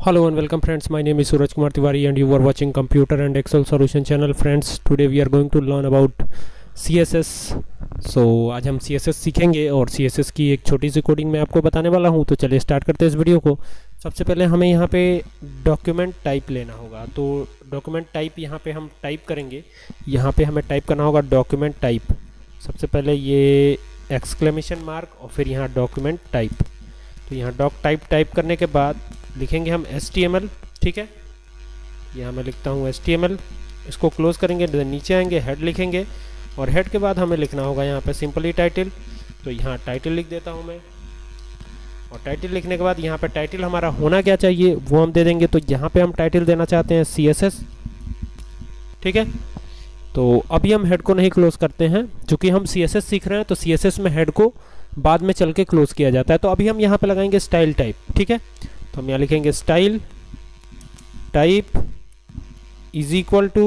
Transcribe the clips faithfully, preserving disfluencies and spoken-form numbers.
Hello and welcome friends, my name is Suraj Kumar Tiwari and you are watching Computer and Excel Solution channel. Friends, today we are going to learn about C S S. So आज हम C S S सीखेंगे और C S S की एक छोटी सी coding मैं आपको बताने वाला हूं। तो चलिए स्टार्ट करते हैं इस वीडियो को। सबसे पहले हमें यहाँ पे डॉक्यूमेंट टाइप लेना होगा। तो डॉक्यूमेंट टाइप यहाँ पे हम टाइप करेंगे। यहाँ पे हमें टाइप करना होगा डॉक्यूमेंट टाइप। सबसे पहले ये एक्सक्लेमेशन मार्क और फिर यहाँ डॉक्यूमेंट टाइप। तो यहाँ डॉक टाइप टाइप करने के बाद लिखेंगे हम एच टी एम एल। ठीक है, यहाँ मैं लिखता हूँ एच टी एम एल। इसको क्लोज करेंगे, नीचे आएंगे, हेड लिखेंगे और हेड के बाद हमें लिखना होगा यहाँ पे सिंपली टाइटल। तो यहाँ टाइटल लिख देता हूँ मैं और टाइटल लिखने के बाद यहाँ पे टाइटल हमारा होना क्या चाहिए वो हम दे देंगे। तो यहाँ पे हम टाइटल देना चाहते हैं सी एस एस। ठीक है, तो अभी हम हेड को नहीं क्लोज करते हैं क्योंकि हम सी एस एस सीख रहे हैं। तो सी एस एस में हेड को बाद में चल के क्लोज किया जाता है। तो अभी हम यहाँ पे लगाएंगे स्टाइल टाइप। ठीक है, तो हम यहाँ लिखेंगे style type is equal to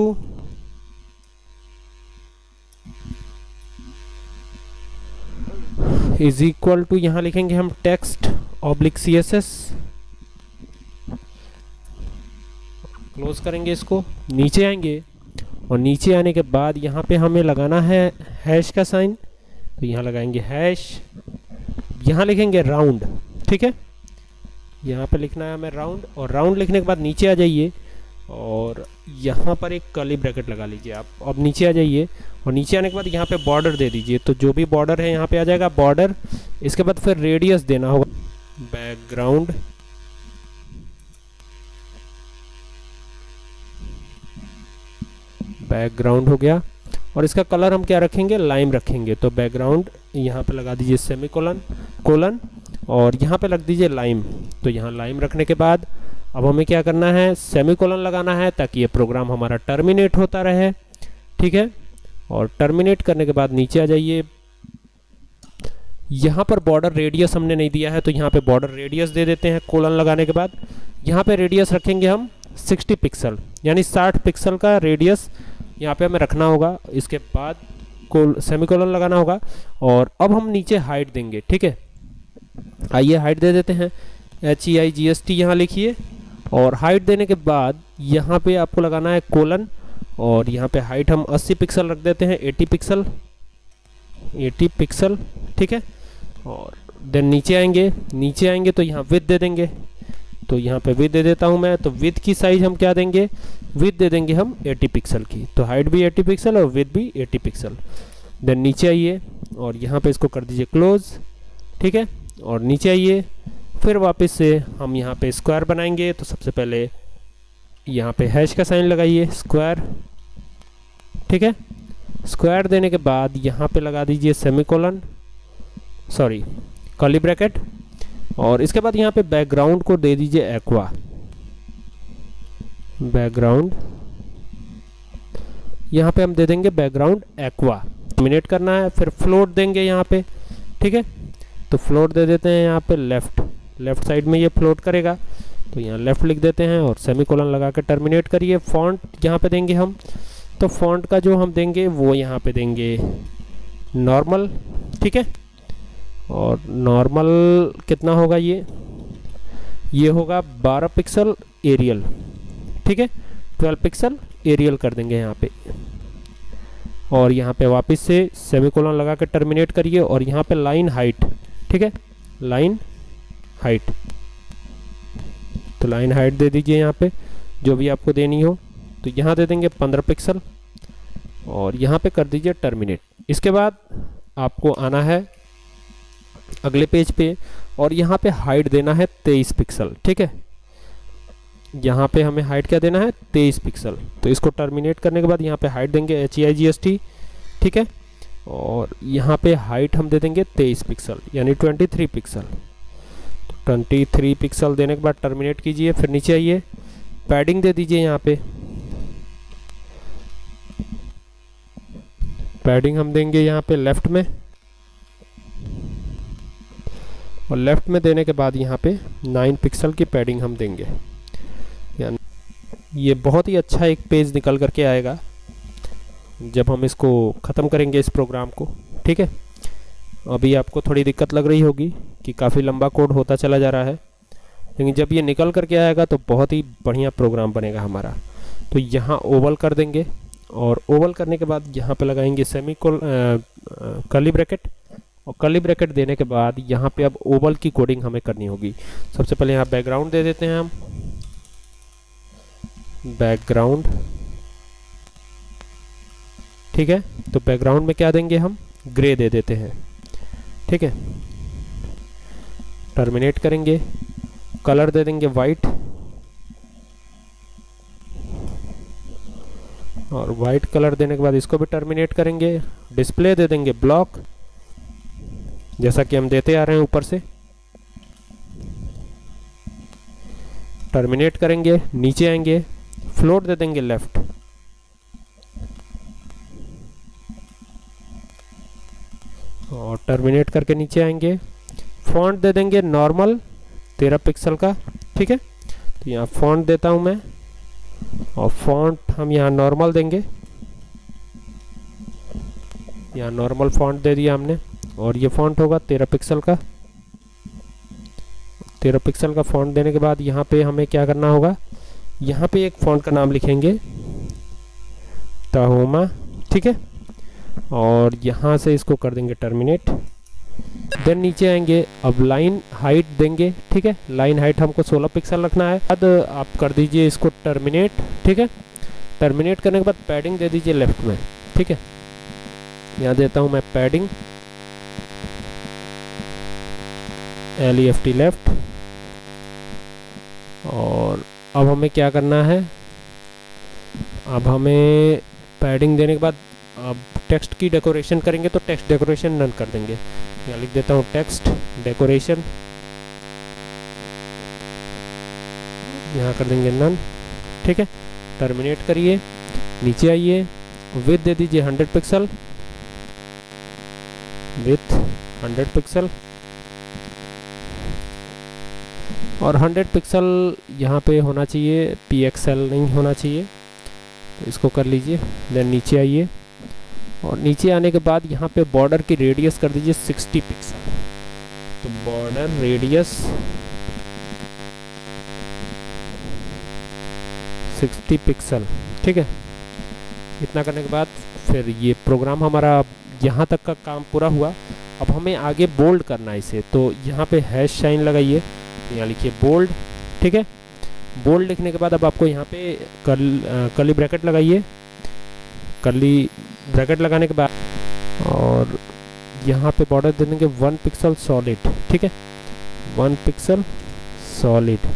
is equal to यहाँ लिखेंगे हम text oblique C S S. Close करेंगे इसको, नीचे आएंगे और नीचे आने के बाद यहाँ पे हमें लगाना है हैश का साइन। तो यहाँ लगाएंगे हैश, यहाँ लिखेंगे राउंड। ठीक है, यहाँ पे लिखना है हमें राउंड और राउंड लिखने के बाद नीचे आ जाइए और यहाँ पर एक कर्ली ब्रैकेट लगा लीजिए आप। अब नीचे आ जाइए और नीचे आने के बाद यहाँ पे बॉर्डर दे दीजिए। तो जो भी बॉर्डर है यहाँ पे आ जाएगा बॉर्डर। इसके बाद फिर रेडियस देना होगा बैकग्राउंड। बैकग्राउंड हो गया और इसका कलर हम क्या रखेंगे, लाइम रखेंगे। तो बैकग्राउंड यहाँ पे लगा दीजिए सेमी कोलन कोलन और यहाँ पे लग दीजिए लाइम। तो यहाँ लाइम रखने के बाद अब हमें क्या करना है, सेमी कोलन लगाना है ताकि ये प्रोग्राम हमारा टर्मिनेट होता रहे। ठीक है, और टर्मिनेट करने के बाद नीचे आ जाइए। यहाँ पर बॉर्डर रेडियस हमने नहीं दिया है तो यहाँ पे बॉर्डर रेडियस दे देते हैं कोलन लगाने के बाद। यहाँ पे रेडियस रखेंगे हम साठ पिक्सल, यानी साठ पिक्सल का रेडियस यहाँ पे हमें रखना होगा। इसके बाद कोल सेमी कोलन लगाना होगा और अब हम नीचे हाइट देंगे। ठीक है, आइए हाइट दे देते हैं, H E I G S T यहाँ लिखिए और हाइट देने के बाद यहाँ पे आपको लगाना है कोलन और यहाँ पे हाइट हम अस्सी पिक्सल रख देते हैं, अस्सी पिक्सल अस्सी पिक्सल। ठीक है, और देन नीचे आएंगे, नीचे आएंगे तो यहाँ विड्थ दे देंगे। तो यहाँ पे विड्थ दे देता हूँ मैं। तो विड्थ की साइज हम क्या देंगे, विड्थ दे देंगे हम अस्सी पिक्सल की। तो हाइट भी अस्सी पिक्सल और विड्थ भी अस्सी पिक्सल। देन नीचे आइए और यहाँ पे इसको कर दीजिए क्लोज। ठीक है, और नीचे आइए, फिर वापस से हम यहाँ पे स्क्वायर बनाएंगे। तो सबसे पहले यहाँ पे हैश का साइन लगाइए स्क्वायर। ठीक है, स्क्वायर देने के बाद यहाँ पे लगा दीजिए सेमीकोलन सॉरी कर्ली ब्रैकेट और इसके बाद यहाँ पे बैकग्राउंड को दे दीजिए एक्वा। बैकग्राउंड यहाँ पे हम दे देंगे बैकग्राउंड एक्वा। टर्मिनेट करना है, फिर फ्लोट देंगे यहाँ पे। ठीक है, तो फ्लोट दे देते हैं यहाँ पे लेफ्ट लेफ्ट साइड में ये फ्लोट करेगा। तो यहाँ लेफ्ट लिख देते हैं और सेमीकोलन लगा के टर्मिनेट करिए। फॉन्ट यहाँ पे देंगे हम, तो फॉन्ट का जो हम देंगे वो यहाँ पे देंगे नॉर्मल। ठीक है, और नॉर्मल कितना होगा, ये ये होगा बारह पिक्सल एरियल। ठीक है, बारह पिक्सल एरियल कर देंगे यहाँ पे और यहाँ पे वापस से सेमीकोलन लगा के टर्मिनेट करिए और यहाँ पे लाइन हाइट। ठीक है, लाइन हाइट, तो लाइन हाइट दे दीजिए यहाँ पे जो भी आपको देनी हो। तो यहाँ दे देंगे पंद्रह पिक्सल और यहाँ पे कर दीजिए टर्मिनेट। इसके बाद आपको आना है अगले पेज पे और यहाँ पे हाइट देना है तेईस पिक्सल। ठीक है, यहाँ पे हमें हाइट क्या देना है, तेईस पिक्सल। तो इसको टर्मिनेट करने के बाद यहाँ पे हाइट देंगे H E I G S T. ठीक है, और यहाँ पे हाइट हम दे देंगे तेईस पिक्सल यानी तेईस पिक्सल। तो तेईस पिक्सल देने के बाद टर्मिनेट कीजिए, फिर नीचे आइए, पैडिंग दे दीजिए यहाँ पे। पैडिंग हम देंगे यहाँ पे लेफ्ट में और लेफ्ट में देने के बाद यहाँ पे नौ पिक्सल की पैडिंग हम देंगे। यानी ये बहुत ही अच्छा एक पेज निकल करके आएगा जब हम इसको ख़त्म करेंगे इस प्रोग्राम को। ठीक है, अभी आपको थोड़ी दिक्कत लग रही होगी कि काफ़ी लंबा कोड होता चला जा रहा है। लेकिन जब ये निकल करके आएगा तो बहुत ही बढ़िया प्रोग्राम बनेगा हमारा। तो यहाँ ओवल कर देंगे और ओवल करने के बाद यहाँ पे लगाएंगे सेमी कोल कर्ली ब्रैकेट, और कर्ली ब्रैकेट देने के बाद यहाँ पे अब ओवल की कोडिंग हमें करनी होगी। सबसे पहले यहाँ बैकग्राउंड दे देते हैं हम, बैकग्राउंड, ठीक है। तो बैकग्राउंड में क्या देंगे हम, ग्रे दे देते हैं, ठीक है। टर्मिनेट करेंगे, कलर दे देंगे वाइट, और वाइट कलर देने के बाद इसको भी टर्मिनेट करेंगे। डिस्प्ले दे देंगे ब्लॉक, जैसा कि हम देते आ रहे हैं ऊपर से। टर्मिनेट करेंगे, नीचे आएंगे, फ्लोट दे देंगे लेफ्ट, और टर्मिनेट करके नीचे आएंगे। फॉन्ट दे देंगे नॉर्मल तेरह पिक्सल का, ठीक है। तो यहाँ फॉन्ट देता हूँ मैं, और फॉन्ट हम यहाँ नॉर्मल देंगे, यहाँ नॉर्मल फॉन्ट दे दिया हमने, और ये फॉन्ट होगा तेरह पिक्सल का। तेरह पिक्सल का फॉन्ट देने के बाद यहाँ पे हमें क्या करना होगा, यहाँ पे एक फॉन्ट का नाम लिखेंगे ताहोमा, ठीक है। और यहाँ से इसको कर देंगे टर्मिनेट। देन नीचे आएंगे, अब लाइन हाइट देंगे, ठीक है। लाइन हाइट हमको सोलह पिक्सल रखना है। बाद आप कर दीजिए इसको टर्मिनेट, ठीक है। टर्मिनेट करने के बाद पैडिंग दे दीजिए लेफ्ट में, ठीक है। यहाँ देता हूँ मैं padding, L E F T left. और अब हमें क्या करना है, अब हमें पैडिंग देने के बाद अब टेक्स्ट की डेकोरेशन करेंगे, तो टेक्स्ट डेकोरेशन नन कर देंगे। यहाँ लिख देता हूँ टेक्स्ट डेकोरेशन, यहाँ कर देंगे नन, ठीक है। टर्मिनेट करिए, नीचे आइए, विथ दे दीजिए hundred pixel, width hundred pixel, और हंड्रेड पिक्सल यहाँ पे होना चाहिए, पी एक्स एल नहीं होना चाहिए, तो इसको कर लीजिए। देन नीचे आइए, और नीचे आने के बाद यहाँ पे बॉर्डर की रेडियस कर दीजिए सिक्सटी पिक्सल। तो बॉर्डर रेडियस सिक्सटी पिक्सल, ठीक है। इतना करने के बाद फिर ये प्रोग्राम हमारा यहाँ तक का काम पूरा हुआ। अब हमें आगे बोल्ड करना है इसे, तो यहाँ पे हैश साइन लगाइए, यहाँ लिखिए बोल्ड, ठीक है। बोल्ड लिखने के बाद अब आपको यहाँ पे कर्ली कर्ली ब्रैकेट लगाइए, कर्ली ब्रैकेट लगाने के बाद, और यहाँ पे बॉर्डर दे देंगे वन पिक्सल सॉलिड, ठीक है, वन पिक्सल सॉलिड।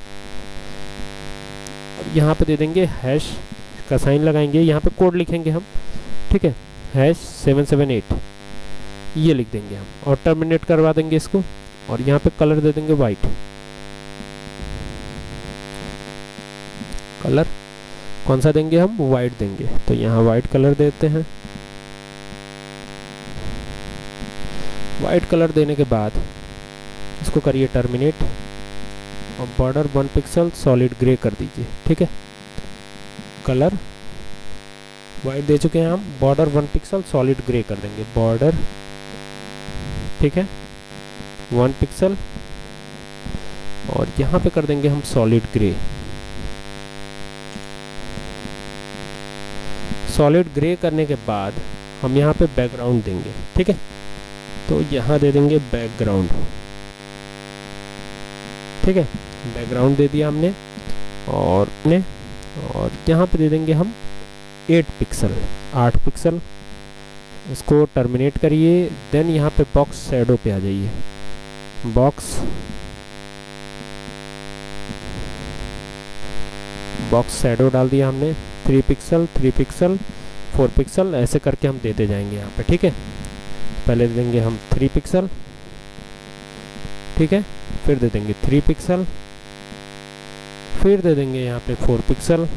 यहाँ पे दे देंगे हैश का साइन लगाएंगे, यहाँ पे कोड लिखेंगे हम, ठीक है, हैश सेवन सेवन एट, ये लिख देंगे हम, और टर्मिनेट करवा देंगे इसको। और यहाँ पे कलर दे देंगे वाइट, कलर कौन सा देंगे हम, वाइट देंगे, तो यहाँ वाइट कलर देते हैं। वाइट कलर देने के बाद इसको करिए टर्मिनेट, और border one pixel solid grey कर दीजिए, ठीक है। कलर वाइट दे चुके हैं हम, border one pixel solid grey कर देंगे, बॉर्डर, ठीक है, वन पिक्सल, और यहाँ पे कर देंगे हम सॉलिड ग्रे। सॉलिड ग्रे करने के बाद हम यहाँ पे बैकग्राउंड देंगे, ठीक है। तो यहाँ दे देंगे बैकग्राउंड, ठीक है, बैकग्राउंड दे दिया हमने। और ने और यहाँ पे दे देंगे हम एट पिक्सल, आठ पिक्सल। इसको टर्मिनेट करिए। देन यहाँ पे बॉक्स शैडो पे आ जाइए, बॉक्स बॉक्स शैडो डाल दिया हमने, three pixel, three pixel, four pixel, ऐसे करके हम देते जाएंगे यहाँ पे, ठीक है। पहले दे देंगे हम थ्री पिक्सल, ठीक है, फिर दे देंगे थ्री पिक्सल, फिर दे देंगे यहाँ पे फोर पिक्सल,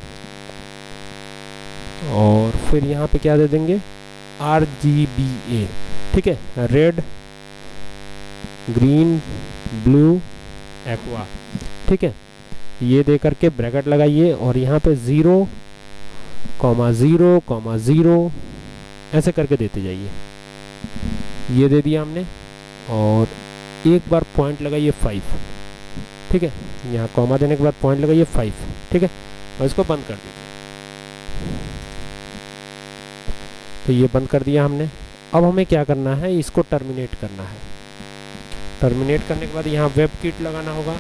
और फिर यहाँ पे क्या दे देंगे, आर जी बी ए, ठीक है, रेड, ग्रीन, ब्लू, एक्वा, ठीक है। ये दे करके ब्रैकेट लगाइए, और यहाँ पे zero comma zero comma zero ऐसे करके देते जाइए। ये दे दिया हमने, और एक बार पॉइंट लगाइए फाइव, ठीक है। यहाँ कॉमा देने के बाद पॉइंट लगाइए फाइव, ठीक है, और इसको बंद कर दीजिए। तो ये बंद कर दिया हमने। अब हमें क्या करना है, इसको टर्मिनेट करना है। टर्मिनेट करने के बाद यहाँ वेब किट लगाना होगा,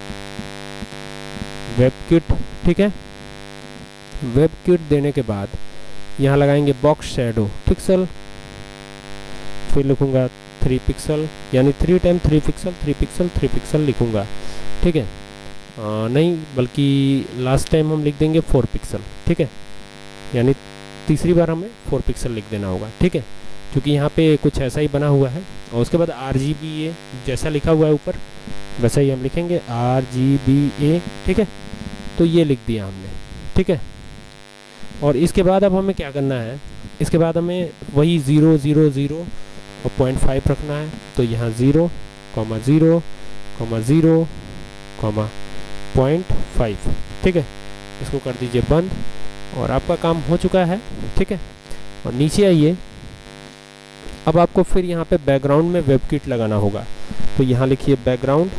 वेब किट, ठीक है। वेब किट देने के बाद यहाँ लगाएंगे बॉक्स शैडो पिक्सल, फिर लिखूंगा थ्री पिक्सल, यानी three time three pixel three pixel three pixel लिखूंगा, ठीक है। आ, नहीं बल्कि लास्ट टाइम हम लिख देंगे फोर पिक्सल, ठीक है, यानी तीसरी बार हमें फोर पिक्सल लिख देना होगा, ठीक है, क्योंकि यहाँ पे कुछ ऐसा ही बना हुआ है। और उसके बाद आर जी बी ए जैसा लिखा हुआ है ऊपर वैसा ही हम लिखेंगे आर जी बी ए, ठीक है। तो ये लिख दिया हमने, ठीक है। और इसके बाद अब हमें क्या करना है, इसके बाद हमें वही ज़ीरो ज़ीरो ज़ीरो और पॉइंट फाइव रखना है। तो यहाँ zero comma zero comma zero comma point five, ठीक है। इसको कर दीजिए बंद और आपका काम हो चुका है, ठीक है। और नीचे आइए, अब आपको फिर यहाँ पे बैकग्राउंड में वेब किट लगाना होगा। तो यहाँ लिखिए बैकग्राउंड,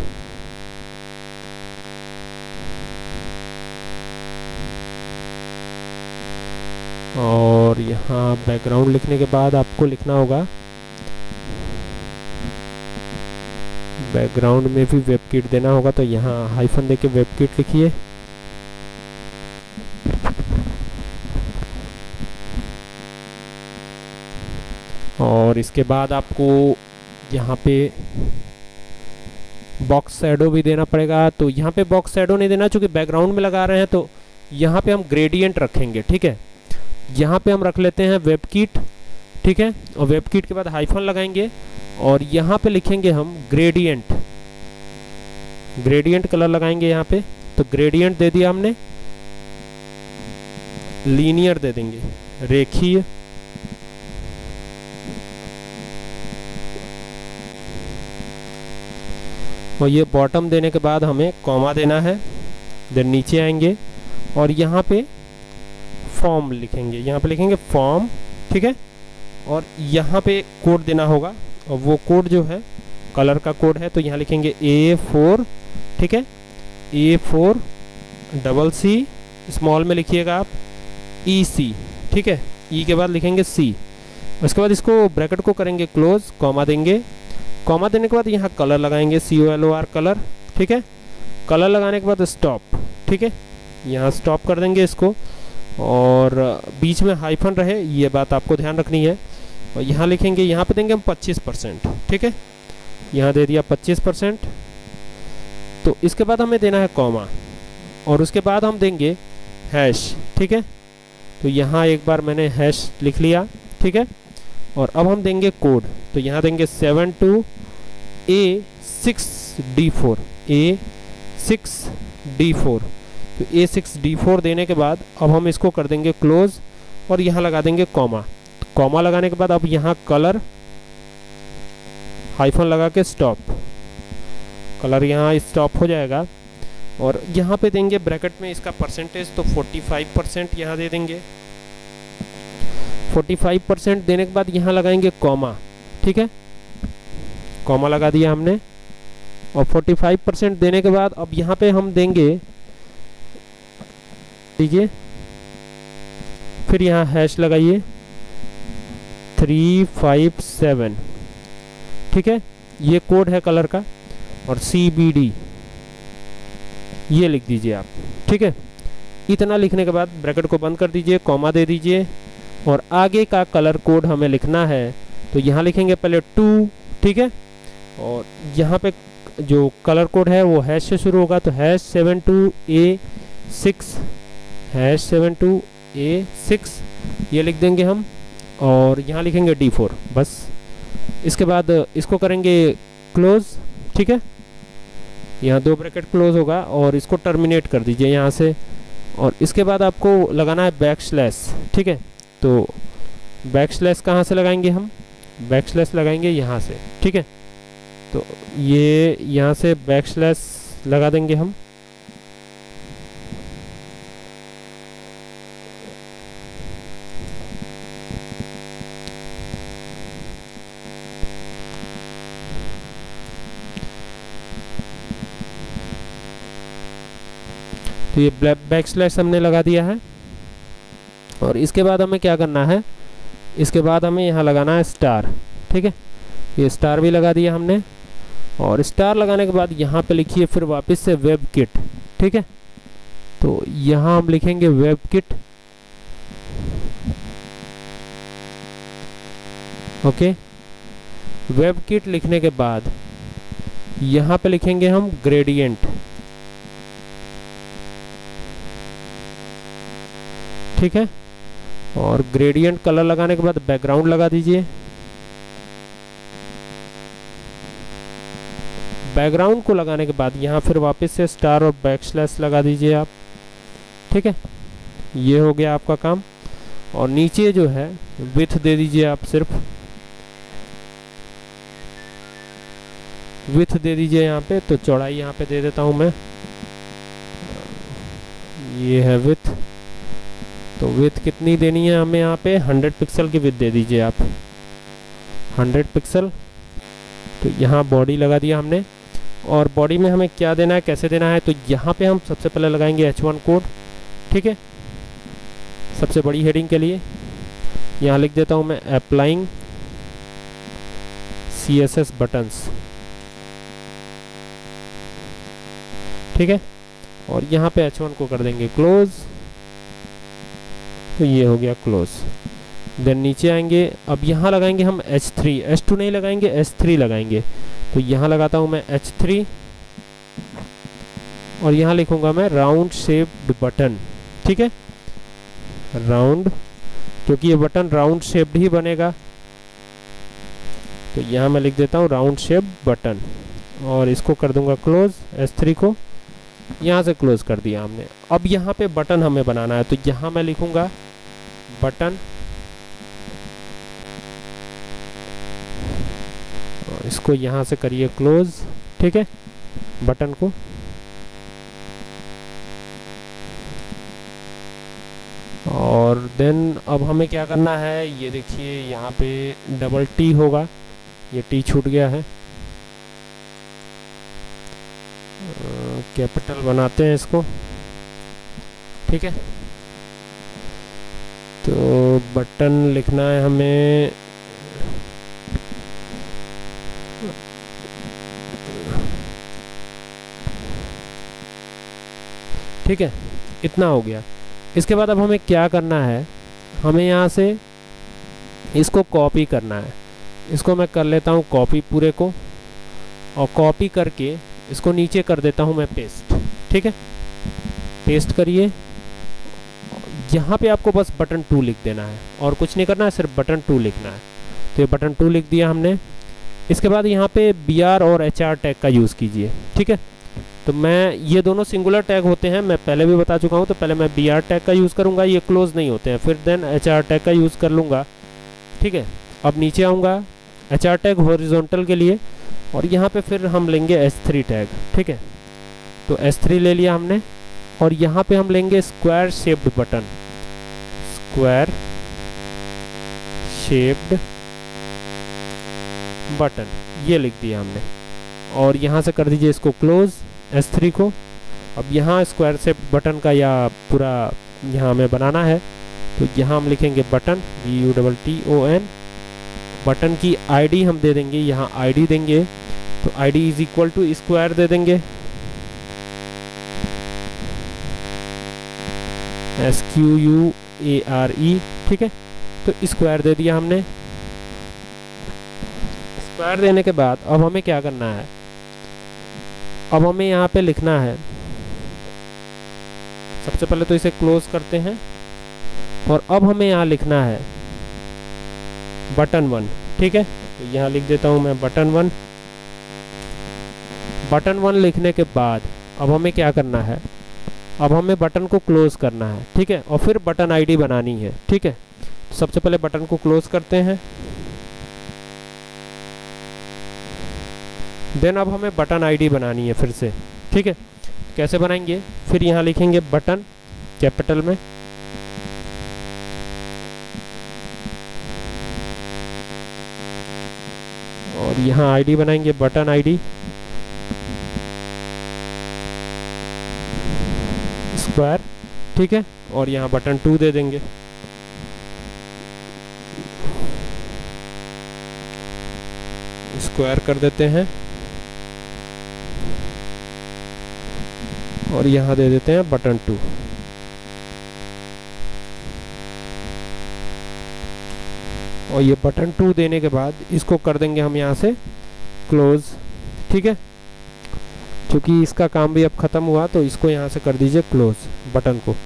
और यहाँ बैकग्राउंड लिखने के बाद आपको लिखना होगा बैकग्राउंड में भी वेब किट देना होगा। तो यहाँ हाइफन देके वेब किट लिखिए, और इसके बाद आपको यहाँ पे बॉक्स शैडो भी देना पड़ेगा। तो यहाँ पे बॉक्स शैडो नहीं देना क्योंकि बैकग्राउंड में लगा रहे हैं, तो यहाँ पे हम ग्रेडियंट रखेंगे, ठीक है। यहाँ पे हम रख लेते हैं वेब किट, ठीक है, और वेब किट के बाद हाइफन लगाएंगे और यहाँ पे लिखेंगे हम ग्रेडियंट, ग्रेडियंट कलर लगाएंगे यहाँ पे। तो ग्रेडियंट दे दिया हमने, लीनियर दे देंगे, रेखीय, और ये बॉटम देने के बाद हमें कॉमा देना है। देन नीचे आएंगे और यहाँ पे फॉर्म लिखेंगे, यहाँ पे लिखेंगे फॉर्म, ठीक है। और यहाँ पे कोड देना होगा, और वो कोड जो है कलर का कोड है। तो यहाँ लिखेंगे ए फोर, ठीक है, A four double C, small में लिखिएगा आप, ई सी, ठीक है, ई के बाद लिखेंगे सी। उसके बाद इसको ब्रैकेट को करेंगे क्लोज, कॉमा देंगे, कॉमा देने के बाद यहाँ कलर लगाएंगे, C O L O R colour, ठीक है। कलर लगाने के बाद स्टॉप, ठीक है, यहाँ स्टॉप कर देंगे इसको, और बीच में हाइफन रहे, ये बात आपको ध्यान रखनी है। और यहाँ लिखेंगे, यहाँ पे देंगे हम पच्चीस परसेंट, ठीक है, यहाँ दे दिया पच्चीस परसेंट। तो इसके बाद हमें देना है कॉमा, और उसके बाद हम देंगे हैश, ठीक है। तो यहाँ एक बार मैंने हैश लिख लिया, ठीक है। और अब हम देंगे कोड, तो यहाँ देंगे seven two A six D four, A six D four. तो ए सिक्स डी फोर देने के बाद अब हम इसको कर देंगे क्लोज, और यहाँ लगा देंगे कॉमा। कॉमा लगाने के बाद अब यहाँ कलर, हाइफन लगा के स्टॉप, कलर यहाँ स्टॉप हो जाएगा। और यहाँ पे देंगे ब्रैकेट में इसका परसेंटेज, तो पैंतालीस परसेंट यहाँ दे देंगे। पैंतालीस परसेंट देने के बाद यहाँ लगाएंगे कॉमा, ठीक है, कॉमा लगा दिया हमने। और पैंतालीस परसेंट देने के बाद अब यहाँ पे हम देंगे, ठीक है, फिर यहाँ हैश लगाइए थ्री फाइव सेवन, ठीक है, ये कोड है कलर का। और सी बी डी ये लिख दीजिए आप, ठीक है। इतना लिखने के बाद ब्रैकेट को बंद कर दीजिए, कॉमा दे दीजिए, और आगे का कलर कोड हमें लिखना है। तो यहाँ लिखेंगे पहले टू, ठीक है, और यहाँ पे जो कलर कोड है वो हैश से शुरू होगा। तो hash seven two A six, hash seven two A six ये लिख देंगे हम, और यहाँ लिखेंगे डी फोर, बस। इसके बाद इसको करेंगे क्लोज, ठीक है, यहाँ दो ब्रैकेट क्लोज होगा, और इसको टर्मिनेट कर दीजिए यहाँ से। और इसके बाद आपको लगाना है बैक स्लैश, ठीक है। तो बैक स्लैश कहाँ से लगाएंगे हम, बैक स्लैश लगाएंगे यहाँ से, ठीक है। तो ये यहाँ से बैक स्लैश लगा देंगे हम, तो ये बैक स्लैश हमने लगा दिया है। और इसके बाद हमें क्या करना है, इसके बाद हमें यहाँ लगाना है स्टार। ठीक है, ये स्टार भी लगा दिया हमने। और स्टार लगाने के बाद यहाँ पे लिखिए फिर वापस से वेब किट। ठीक है, तो यहाँ हम लिखेंगे web kit. Okay, web kit लिखने के बाद यहाँ पे लिखेंगे हम ग्रेडियंट। ठीक है, और ग्रेडियंट कलर लगाने के बाद बैकग्राउंड लगा दीजिए। बैकग्राउंड को लगाने के बाद यहाँ फिर वापस से स्टार और बैक स्लैश लगा दीजिए आप। ठीक है, ये हो गया आपका काम। और नीचे जो है विड्थ दे दीजिए आप, सिर्फ विड्थ दे दीजिए यहाँ पे। तो चौड़ाई यहाँ पे दे देता हूँ मैं, ये है विड्थ। तो विड्थ कितनी देनी है हमें यहाँ पे, हंड्रेड पिक्सल की विड्थ दे दीजिए आप, हंड्रेड पिक्सल। तो यहाँ बॉडी लगा दिया हमने। और बॉडी में हमें क्या देना है, कैसे देना है, तो यहाँ पे हम सबसे पहले लगाएंगे एच वन कोड। ठीक है, सबसे बड़ी हेडिंग के लिए यहाँ लिख देता हूँ मैं applying C S S buttons. ठीक है, और यहाँ पे एच वन को कर देंगे क्लोज। तो ये हो गया क्लोज। देन नीचे आएंगे, अब यहाँ लगाएंगे हम एच थ्री, एच टू नहीं लगाएंगे, एच थ्री लगाएंगे। तो यहाँ लगाता हूँ मैं एच थ्री और यहाँ लिखूंगा मैं राउंड शेप्ड बटन। ठीक है, राउंड, क्योंकि ये बटन राउंड शेप्ड ही बनेगा। तो यहाँ मैं लिख देता हूँ राउंड शेप्ड बटन और इसको कर दूंगा क्लोज। एच थ्री को यहाँ से क्लोज कर दिया हमने। अब यहाँ पे बटन हमें बनाना है, तो यहाँ मैं लिखूंगा बटन और इसको यहाँ से करिए क्लोज। ठीक है, बटन को। और देन अब हमें क्या करना है, ये देखिए यहाँ पे डबल टी होगा, ये टी छूट गया है। कैपिटल बनाते हैं इसको। ठीक है, तो बटन लिखना है हमें ठीक है, इतना हो गया। इसके बाद अब हमें क्या करना है, हमें यहाँ से इसको कॉपी करना है। इसको मैं कर लेता हूँ कॉपी पूरे को, और कॉपी करके इसको नीचे कर देता हूँ मैं पेस्ट। ठीक है, पेस्ट करिए। यहाँ पे आपको बस बटन टू लिख देना है और कुछ नहीं करना है, सिर्फ बटन टू लिखना है। तो ये बटन टू लिख दिया हमने। इसके बाद यहाँ पे बी आर और एच आर टैग का यूज़ कीजिए। ठीक है, तो मैं ये दोनों सिंगुलर टैग होते हैं, मैं पहले भी बता चुका हूँ। तो पहले मैं बी आर टैग का यूज़ करूँगा, ये क्लोज नहीं होते हैं। फिर देन एच आर टैग का यूज़ कर लूँगा। ठीक है, अब नीचे आऊँगा एच आर टैग हॉरिजॉन्टल के लिए, और यहाँ पे फिर हम लेंगे एच थ्री टैग। ठीक है, तो एच थ्री ले लिया हमने। और यहाँ पे हम लेंगे square shaped button, square shaped button, ये लिख दिया हमने। और यहाँ से कर दीजिए इसको क्लोज, एच थ्री को। अब यहाँ स्क्वायर शेप्ड बटन का या पूरा यहाँ हमें बनाना है, तो यहाँ हम लिखेंगे button, B U double T O N. Button की आईडी हम दे देंगे, यहाँ आईडी देंगे, तो ID is equal to square दे देंगे, S Q U A R E. ठीक है, तो स्क्वायर दे दिया हमने। स्क्वायर देने के बाद अब हमें क्या करना है, अब हमें यहाँ पे लिखना है, सबसे पहले तो इसे क्लोज करते हैं। और अब हमें यहाँ लिखना है बटन वन। ठीक है, तो यहाँ लिख देता हूँ मैं बटन वन। बटन वन लिखने के बाद अब हमें क्या करना है, अब हमें बटन को क्लोज करना है। ठीक है, और फिर बटन आईडी बनानी है। ठीक है, तो सबसे पहले बटन को क्लोज करते हैं। देन अब हमें बटन आईडी बनानी है फिर से। ठीक है, कैसे बनाएंगे, फिर यहाँ लिखेंगे बटन कैपिटल में, और यहाँ आईडी बनाएंगे बटन आईडी स्क्वायर, ठीक है, और यहाँ बटन टू दे देंगे। स्क्वायर कर देते हैं और यहाँ दे देते हैं बटन टू। और ये बटन टू देने के बाद इसको कर देंगे हम यहाँ से क्लोज, ठीक है। क्योंकि इसका काम भी अब ख़त्म हुआ तो इसको यहाँ से कर दीजिए क्लोज बटन को।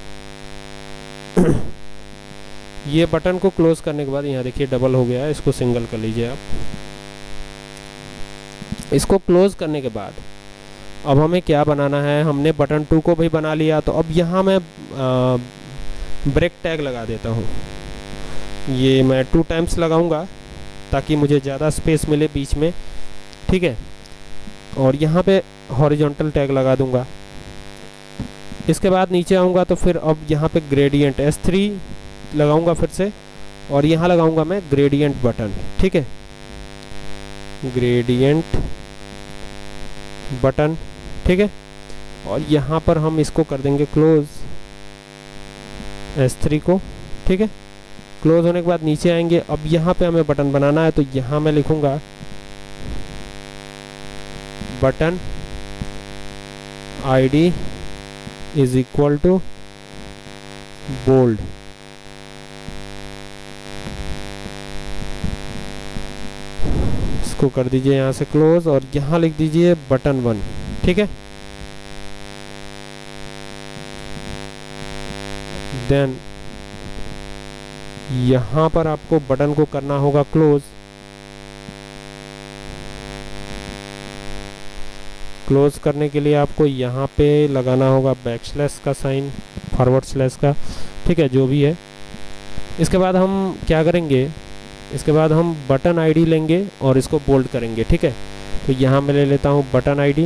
ये बटन को क्लोज करने के बाद यहाँ देखिए डबल हो गया है, इसको सिंगल कर लीजिए आप। इसको क्लोज करने के बाद अब हमें क्या बनाना है, हमने बटन टू को भी बना लिया, तो अब यहाँ मैं आ, ब्रेक टैग लगा देता हूँ। ये मैं टू टाइम्स लगाऊंगा ताकि मुझे ज़्यादा स्पेस मिले बीच में, ठीक है। और यहाँ पे हॉरिजॉन्टल टैग लगा दूंगा। इसके बाद नीचे आऊँगा तो फिर अब यहाँ पे ग्रेडियंट एस थ्री लगाऊंगा फिर से, और यहाँ लगाऊंगा मैं ग्रेडियंट बटन, ठीक है, ग्रेडियंट बटन, ठीक है। और यहाँ पर हम इसको कर देंगे क्लोज एस थ्री को, ठीक है। क्लोज होने के बाद नीचे आएंगे, अब यहाँ पे हमें बटन बनाना है तो यहाँ मैं लिखूंगा button ID is equal to bold, इसको कर दीजिए यहाँ से क्लोज और यहाँ लिख दीजिए बटन वन, ठीक है। देन यहाँ पर आपको बटन को करना होगा क्लोज। क्लोज करने के लिए आपको यहाँ पे लगाना होगा बैक स्लैश का साइन, फॉरवर्ड स्लैश का, ठीक है, जो भी है। इसके बाद हम क्या करेंगे, इसके बाद हम बटन आईडी लेंगे और इसको बोल्ड करेंगे, ठीक है। तो यहाँ मैं ले लेता हूँ button ID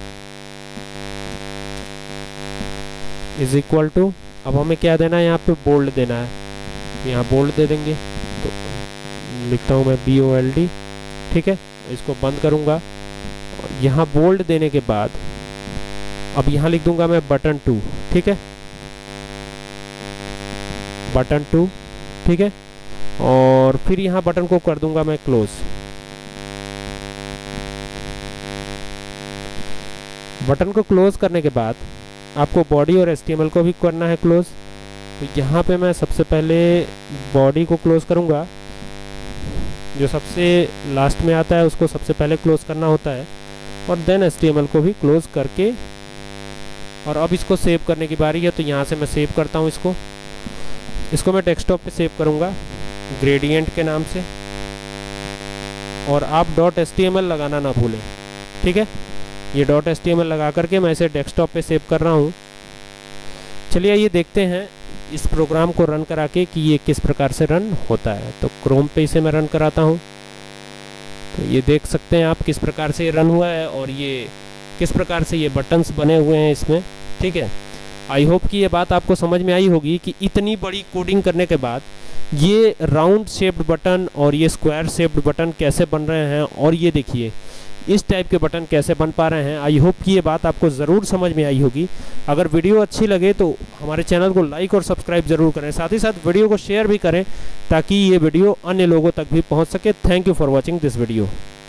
is equal to, अब हमें क्या देना है, यहाँ पे बोल्ड देना है, यहाँ बोल्ड दे देंगे। तो लिखता हूँ मैं बी ओ एल डी, ठीक है। इसको बंद करूँगा, यहाँ बोल्ड देने के बाद अब यहाँ लिख दूंगा मैं बटन टू, ठीक है, बटन टू, ठीक है। और फिर यहाँ बटन को कर दूंगा मैं क्लोज। बटन को क्लोज करने के बाद आपको बॉडी और एच टी एम एल को भी करना है क्लोज। तो यहाँ पे मैं सबसे पहले बॉडी को क्लोज करूँगा, जो सबसे लास्ट में आता है उसको सबसे पहले क्लोज करना होता है, और then H T M L को भी क्लोज करके, और अब इसको सेव करने की बारी है। तो यहाँ से मैं सेव करता हूँ इसको इसको मैं डेस्कटॉप पे सेव करूँगा ग्रेडियंट के नाम से, और आप dot H T M L लगाना ना भूलें, ठीक है। ये dot H T M L लगा करके मैं इसे डेस्कटॉप पे सेव कर रहा हूँ। चलिए ये देखते हैं इस प्रोग्राम को रन करा के कि ये किस प्रकार से रन होता है। तो क्रोम पे इसे मैं रन कराता हूँ। तो ये देख सकते हैं आप किस प्रकार से ये रन हुआ है और ये किस प्रकार से ये बटन्स बने हुए हैं इसमें, ठीक है। आई होप कि ये बात आपको समझ में आई होगी कि इतनी बड़ी कोडिंग करने के बाद ये राउंड शेप्ड बटन और ये स्क्वायर शेप्ड बटन कैसे बन रहे हैं, और ये देखिए इस टाइप के बटन कैसे बन पा रहे हैं। आई होप कि ये बात आपको ज़रूर समझ में आई होगी। अगर वीडियो अच्छी लगे तो हमारे चैनल को लाइक और सब्सक्राइब ज़रूर करें, साथ ही साथ वीडियो को शेयर भी करें ताकि ये वीडियो अन्य लोगों तक भी पहुंच सके। Thank you for watching this video.